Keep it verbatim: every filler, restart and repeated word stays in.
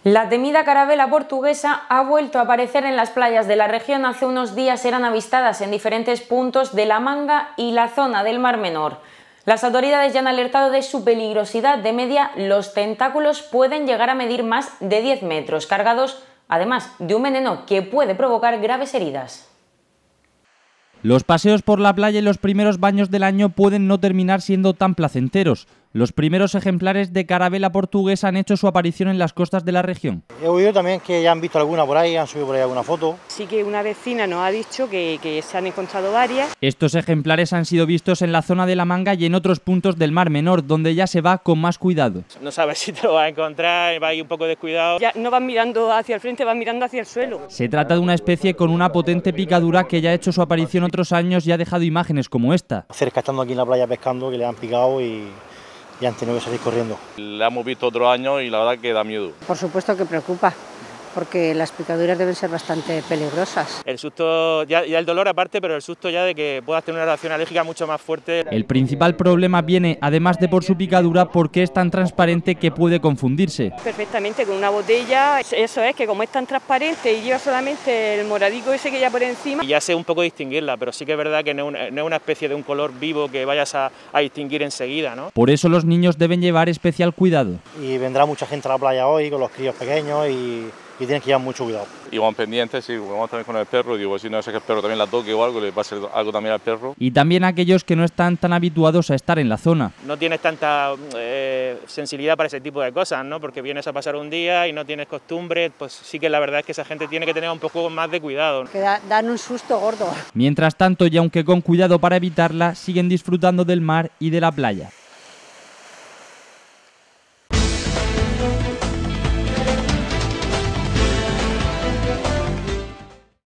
La temida carabela portuguesa ha vuelto a aparecer en las playas de la región. Hace unos días eran avistadas en diferentes puntos de La Manga y la zona del Mar Menor. Las autoridades ya han alertado de su peligrosidad. De media, los tentáculos pueden llegar a medir más de diez metros, cargados además de un veneno que puede provocar graves heridas. Los paseos por la playa y los primeros baños del año pueden no terminar siendo tan placenteros. Los primeros ejemplares de carabela portuguesa han hecho su aparición en las costas de la región. He oído también que ya han visto alguna por ahí, han subido por ahí alguna foto. Sí que una vecina nos ha dicho que, que se han encontrado varias. Estos ejemplares han sido vistos en la zona de La Manga y en otros puntos del Mar Menor, donde ya se va con más cuidado. No sabes si te lo vas a encontrar, va a ir un poco descuidado. Ya no van mirando hacia el frente, van mirando hacia el suelo. Se trata de una especie con una potente picadura que ya ha hecho su aparición otros años y ha dejado imágenes como esta. Cerca estando aquí en la playa pescando, que le han picado y... y han tenido que salir corriendo. La hemos visto otros años y la verdad que da miedo. Por supuesto que preocupa, porque las picaduras deben ser bastante peligrosas. El susto, ya, ya el dolor aparte, pero el susto ya de que puedas tener una reacción alérgica mucho más fuerte. El principal problema viene, además de por su picadura, porque es tan transparente que puede confundirse. Perfectamente con una botella, eso es, que como es tan transparente y lleva solamente el moradico ese que ya por encima. Y ya sé un poco distinguirla, pero sí que es verdad que no es una, no es una especie de un color vivo que vayas a, a distinguir enseguida, ¿no? Por eso los niños deben llevar especial cuidado. Y vendrá mucha gente a la playa hoy con los críos pequeños y... y tienen que llevar mucho cuidado. Y vamos pendientes, sí, vamos también con el perro, digo, si no sé que el perro también la toque o algo, le va a hacer algo también al perro. Y también a aquellos que no están tan habituados a estar en la zona. No tienes tanta eh, sensibilidad para ese tipo de cosas, ¿no? Porque vienes a pasar un día y no tienes costumbre, pues sí que la verdad es que esa gente tiene que tener un poco más de cuidado. Que da, dan un susto gordo. Mientras tanto, y aunque con cuidado para evitarla, siguen disfrutando del mar y de la playa.